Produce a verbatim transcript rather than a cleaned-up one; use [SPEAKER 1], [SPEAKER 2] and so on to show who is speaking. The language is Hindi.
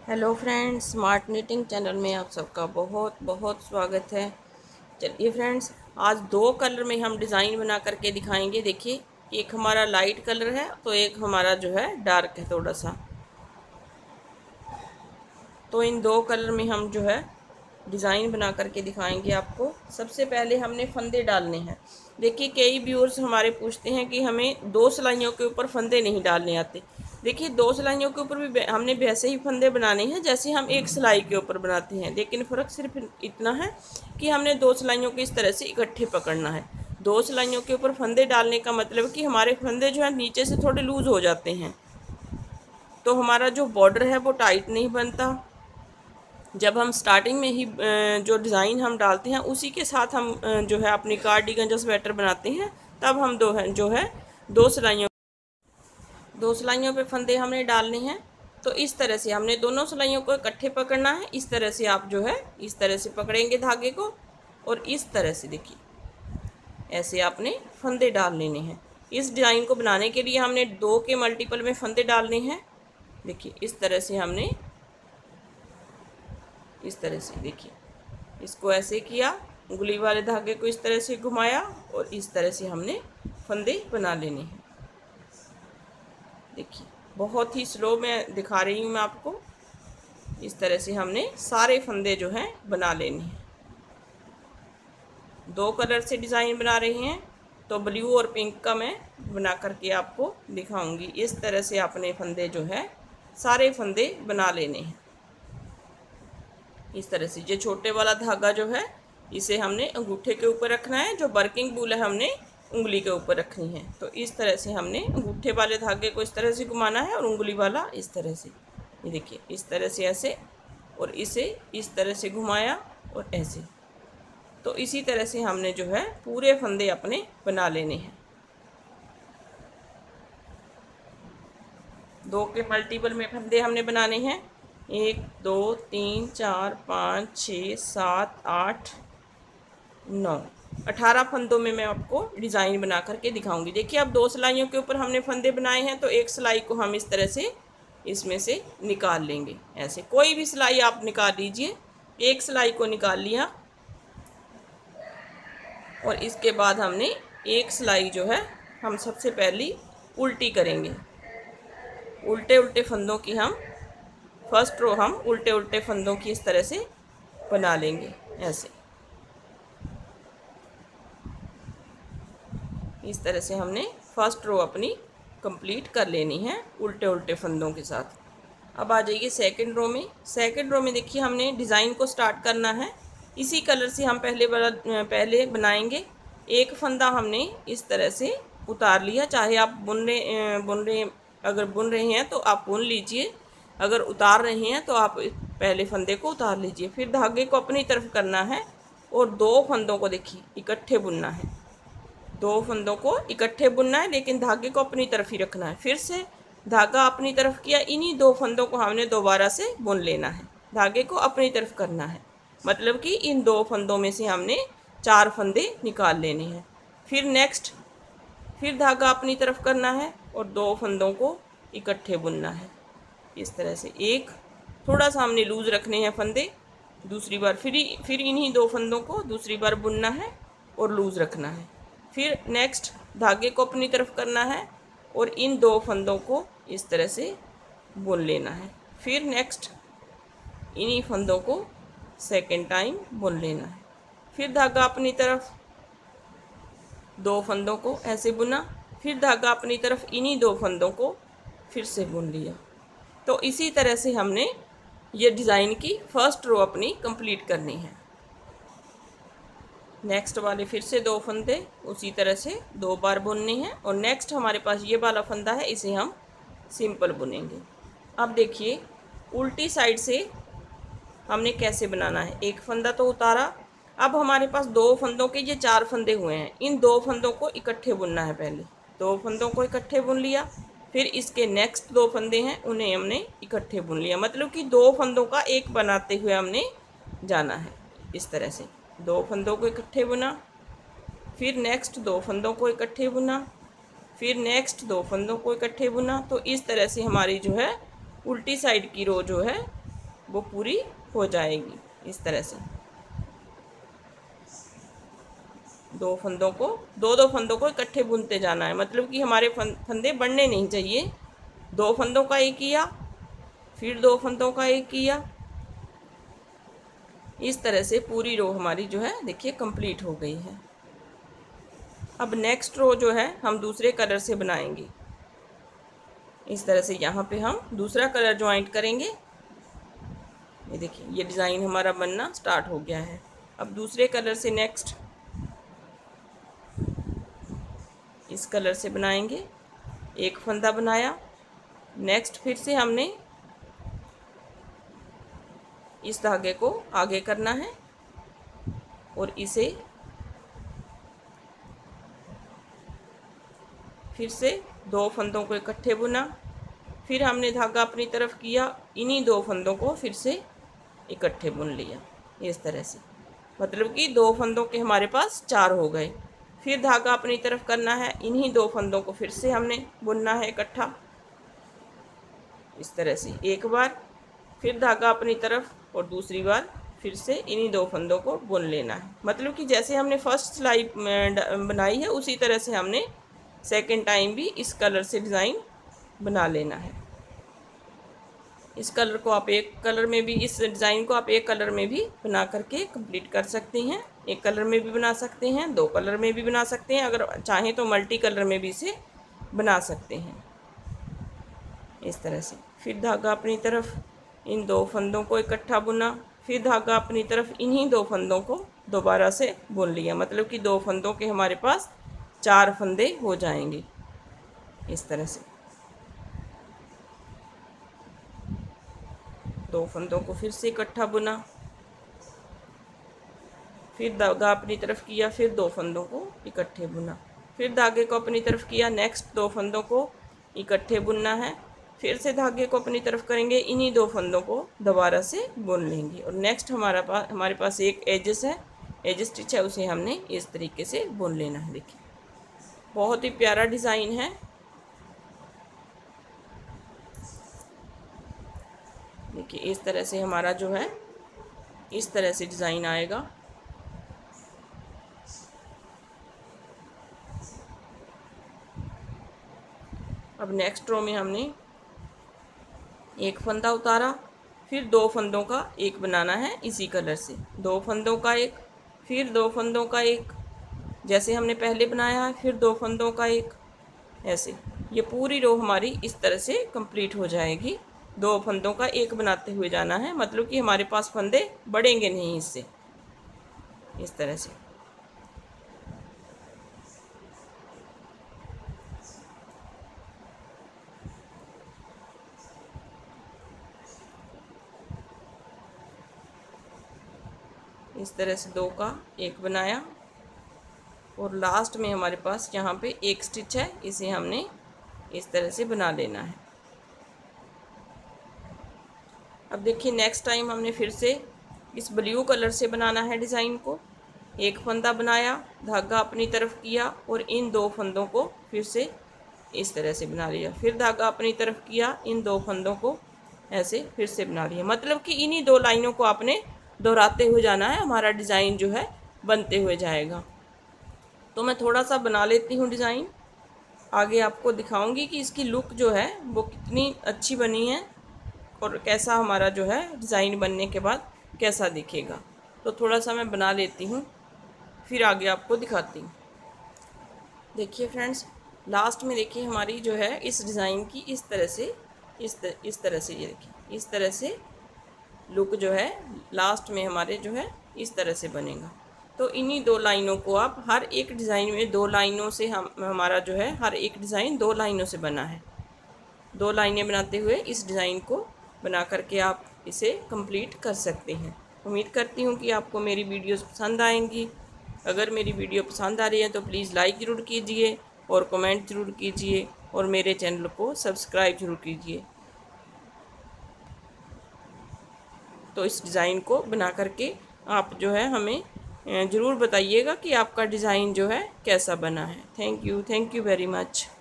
[SPEAKER 1] Hello friends, smart knitting channel में आप सबका बहुत बहुत स्वागत है। चलिए फ्रेंड्स, आज दो कलर में हम डिज़ाइन बना करके दिखाएंगे। देखिए, एक हमारा लाइट कलर है तो एक हमारा जो है डार्क है थोड़ा सा। तो इन दो कलर में हम जो है डिज़ाइन बना करके दिखाएंगे आपको। सबसे पहले हमने फंदे डालने हैं। देखिए, कई व्यूअर्स हमारे पूछते हैं कि हमें दो सिलाइयों के ऊपर फंदे नहीं डालने आते। देखिए, दो सिलाइयों के ऊपर भी हमने वैसे ही फंदे बनाने हैं जैसे हम एक सिलाई के ऊपर बनाते हैं, लेकिन फ़र्क सिर्फ इतना है कि हमने दो सिलाइयों को इस तरह से इकट्ठे पकड़ना है। दो सिलाइयों के ऊपर फंदे डालने का मतलब कि हमारे फंदे जो है नीचे से थोड़े लूज़ हो जाते हैं, तो हमारा जो बॉर्डर है वो टाइट नहीं बनता। जब हम स्टार्टिंग में ही जो डिज़ाइन हम डालते हैं उसी के साथ हम जो है अपनी कार्डिगन जो स्वेटर बनाते हैं, तब हम दो है जो है दो सिलाइयों दो सिलाइयों पे फंदे हमने डालने हैं। तो इस तरह से हमने दोनों सिलाइयों को इकट्ठे पकड़ना है। इस तरह से आप जो है इस तरह से पकड़ेंगे धागे को, और इस तरह से देखिए ऐसे आपने फंदे डाल लेने हैं। इस डिज़ाइन को बनाने के लिए हमने दो के मल्टीपल में फंदे डालने हैं। देखिए, इस तरह से हमने इस तरह से देखिए इसको ऐसे किया, उंगली वाले धागे को इस तरह से घुमाया और इस तरह से हमने फंदे बना लेने हैं। देखिए, बहुत ही स्लो में दिखा रही हूँ मैं आपको। इस तरह से हमने सारे फंदे जो हैं बना लेने हैं। दो कलर से डिज़ाइन बना रहे हैं तो ब्लू और पिंक का मैं बना करके आपको दिखाऊंगी। इस तरह से अपने फंदे जो है सारे फंदे बना लेने हैं। इस तरह से ये छोटे वाला धागा जो है इसे हमने अंगूठे के ऊपर रखना है, जो वर्किंग बूल है हमने उंगली के ऊपर रखनी है। तो इस तरह से हमने अंगूठे वाले धागे को इस तरह से घुमाना है और उंगली वाला इस तरह से, ये देखिए इस तरह से ऐसे, और इसे इस तरह से घुमाया और ऐसे। तो इसी तरह से हमने जो है पूरे फंदे अपने बना लेने हैं। दो के मल्टीपल में फंदे हमने बनाने हैं। एक, दो, तीन, चार, पाँच, छः, सात, आठ, नौ, अठारह फंदों में मैं आपको डिज़ाइन बना करके दिखाऊंगी। देखिए, अब दो सिलाइयों के ऊपर हमने फंदे बनाए हैं तो एक सिलाई को हम इस तरह से इसमें से निकाल लेंगे। ऐसे कोई भी सिलाई आप निकाल लीजिए। एक सिलाई को निकाल लिया और इसके बाद हमने एक सिलाई जो है हम सबसे पहली उल्टी करेंगे। उल्टे उल्टे फंदों की हम फर्स्ट रो हम उल्टे उल्टे फंदों की इस तरह से बना लेंगे। ऐसे इस तरह से हमने फर्स्ट रो अपनी कंप्लीट कर लेनी है उल्टे उल्टे फंदों के साथ। अब आ जाइए सेकंड रो में। सेकंड रो में देखिए हमने डिज़ाइन को स्टार्ट करना है। इसी कलर से हम पहले वाला पहले बनाएंगे। एक फंदा हमने इस तरह से उतार लिया। चाहे आप बुन रहे बुन रहे अगर बुन रहे हैं तो आप बुन लीजिए, अगर उतार रहे हैं तो आप पहले फंदे को उतार लीजिए। फिर धागे को अपनी तरफ करना है और दो फंदों को देखिए इकट्ठे बुनना है। दो फंदों को इकट्ठे बुनना है, लेकिन धागे को अपनी तरफ ही रखना है। फिर से धागा अपनी तरफ किया, इन्हीं दो फंदों को हमने दोबारा से बुन लेना है। धागे को अपनी तरफ करना है, मतलब कि इन दो फंदों में से हमने चार फंदे निकाल लेने हैं। फिर नेक्स्ट फिर धागा अपनी तरफ करना है और दो फंदों को इकट्ठे बुनना है। इस तरह से एक थोड़ा सा हमने लूज़ रखने हैं फंदे। दूसरी बार फिर फिर इन्हीं दो फंदों को दूसरी बार बुनना है और लूज़ रखना है। फिर नेक्स्ट धागे को अपनी तरफ करना है और इन दो फंदों को इस तरह से बुन लेना है। फिर नेक्स्ट इन्हीं फंदों को सेकेंड टाइम बुन लेना है। फिर धागा अपनी तरफ, दो फंदों को ऐसे बुना, फिर धागा अपनी तरफ, इन्हीं दो फंदों को फिर से बुन लिया। तो इसी तरह से हमने ये डिज़ाइन की फर्स्ट रो अपनी कंप्लीट करनी है। नेक्स्ट वाले फिर से दो फंदे उसी तरह से दो बार बुनने हैं और नेक्स्ट हमारे पास ये वाला फंदा है, इसे हम सिंपल बुनेंगे। अब देखिए उल्टी साइड से हमने कैसे बनाना है। एक फंदा तो उतारा, अब हमारे पास दो फंदों के ये चार फंदे हुए हैं। इन दो फंदों को इकट्ठे बुनना है। पहले दो फंदों को इकट्ठे बुन लिया, फिर इसके नेक्स्ट दो फंदे हैं उन्हें हमने इकट्ठे बुन लिया, मतलब कि दो फंदों का एक बनाते हुए हमने जाना है। इस तरह से दो फंदों को इकट्ठे बुना, फिर नेक्स्ट दो फंदों को इकट्ठे बुना, फिर नेक्स्ट दो फंदों को इकट्ठे बुना। तो इस तरह से हमारी जो है उल्टी साइड की रो जो है वो पूरी हो जाएगी। इस तरह से दो फंदों को दो दो फंदों को इकट्ठे बुनते जाना है, मतलब कि हमारे फंदे बढ़ने नहीं चाहिए। दो फंदों का एक किया, फिर दो फंदों का एक किया, इस तरह से पूरी रो हमारी जो है देखिए कंप्लीट हो गई है। अब नेक्स्ट रो जो है हम दूसरे कलर से बनाएंगे। इस तरह से यहाँ पे हम दूसरा कलर ज्वाइंट करेंगे। ये देखिए ये डिज़ाइन हमारा बनना स्टार्ट हो गया है। अब दूसरे कलर से नेक्स्ट इस कलर से बनाएंगे। एक फंदा बनाया, नेक्स्ट फिर से हमने इस धागे को आगे करना है और इसे फिर से दो फंदों को इकट्ठे बुना, फिर हमने धागा अपनी तरफ किया, इन्हीं दो फंदों को फिर से इकट्ठे बुन लिया। इस तरह से मतलब कि दो फंदों के हमारे पास चार हो गए। फिर धागा अपनी तरफ करना है, इन्हीं दो फंदों को फिर से हमने बुनना है इकट्ठा। इस तरह से एक बार, फिर धागा अपनी तरफ और दूसरी बार फिर से इन्हीं दो फंदों को बुन लेना है। मतलब कि जैसे हमने फर्स्ट सिलाई बनाई है उसी तरह से हमने सेकंड टाइम भी इस कलर से डिज़ाइन बना लेना है। इस कलर को आप एक कलर में भी, इस डिज़ाइन को आप एक कलर में भी बना करके कंप्लीट कर सकते हैं। एक कलर में भी बना सकते हैं, दो कलर में भी बना सकते हैं, अगर चाहें तो मल्टी कलर में भी इसे बना सकते हैं। इस तरह से फिर धागा अपनी तरफ इन दो फंदों को इकट्ठा बुना, फिर धागा अपनी तरफ इन्हीं दो फंदों को दोबारा से बुन लिया। मतलब कि दो फंदों के हमारे पास चार फंदे हो जाएंगे। इस तरह से दो फंदों को फिर से इकट्ठा बुना, फिर धागा अपनी तरफ किया, फिर दो फंदों को इकट्ठे बुना, फिर धागे को अपनी तरफ किया, नेक्स्ट दो फंदों को इकट्ठे बुनना है, फिर से धागे को अपनी तरफ करेंगे, इन्हीं दो फंदों को दोबारा से बुन लेंगे। और नेक्स्ट हमारा पास हमारे पास एक एजेस है, एज स्टिच है, उसे हमने इस तरीके से बुन लेना है। देखिए बहुत ही प्यारा डिज़ाइन है। देखिए इस तरह से हमारा जो है इस तरह से डिज़ाइन आएगा। अब नेक्स्ट रो में हमने एक फंदा उतारा, फिर दो फंदों का एक बनाना है इसी कलर से। दो फंदों का एक, फिर दो फंदों का एक, जैसे हमने पहले बनाया है, फिर दो फंदों का एक, ऐसे ये पूरी रो हमारी इस तरह से कंप्लीट हो जाएगी। दो फंदों का एक बनाते हुए जाना है, मतलब कि हमारे पास फंदे बढ़ेंगे नहीं इससे। इस तरह से इस तरह से दो का एक बनाया और लास्ट में हमारे पास यहाँ पे एक स्टिच है, इसे हमने इस तरह से बना लेना है। अब देखिए नेक्स्ट टाइम हमने फिर से इस ब्लू कलर से बनाना है डिज़ाइन को। एक फंदा बनाया, धागा अपनी तरफ किया और इन दो फंदों को फिर से इस तरह से बना लिया, फिर धागा अपनी तरफ किया, इन दो फंदों को ऐसे फिर से बना लिया। मतलब कि इन्हीं दो लाइनों को आपने दोहराते हुए जाना है, हमारा डिज़ाइन जो है बनते हुए जाएगा। तो मैं थोड़ा सा बना लेती हूँ डिज़ाइन, आगे आपको दिखाऊंगी कि इसकी लुक जो है वो कितनी अच्छी बनी है और कैसा हमारा जो है डिज़ाइन बनने के बाद कैसा दिखेगा। तो थोड़ा सा मैं बना लेती हूँ, फिर आगे आपको दिखाती हूँ। देखिए फ्रेंड्स, लास्ट में देखिए हमारी जो है इस डिज़ाइन की इस तरह से इस तर, इस तरह से ये देखिए इस तरह से लुक जो है लास्ट में हमारे जो है इस तरह से बनेगा। तो इन्हीं दो लाइनों को आप हर एक डिज़ाइन में दो लाइनों से हम हमारा जो है हर एक डिज़ाइन दो लाइनों से बना है। दो लाइनें बनाते हुए इस डिज़ाइन को बना करके आप इसे कंप्लीट कर सकते हैं। उम्मीद करती हूँ कि आपको मेरी वीडियोस पसंद आएंगी। अगर मेरी वीडियो पसंद आ रही है तो प्लीज़ लाइक ज़रूर कीजिए और कमेंट ज़रूर कीजिए और मेरे चैनल को सब्सक्राइब ज़रूर कीजिए। तो इस डिज़ाइन को बना करके आप जो है हमें ज़रूर बताइएगा कि आपका डिज़ाइन जो है कैसा बना है। Thank you thank you very much.